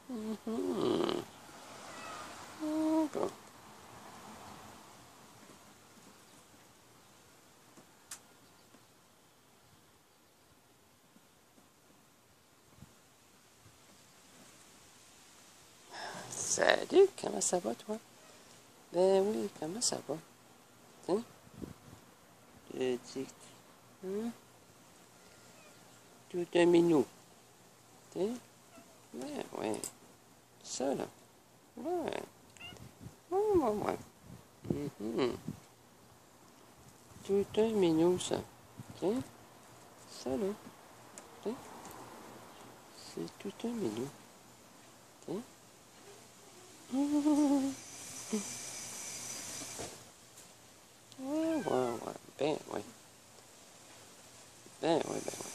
Mhm. D'accord. Salut, comment ça va toi? Ben oui, comment ça va? Hein? Je dis, hein? Tout un minou. Hein? Ouais, ouais. Ça là. Ouais. Ouais, ouais, ouais. Mhm. Tout un minou, ça. Tiens, ça là. Tiens, c'est tout un minou. Tiens. Ouais, ouais, ouais. Ben, ouais. Ben, ouais, ben, ouais.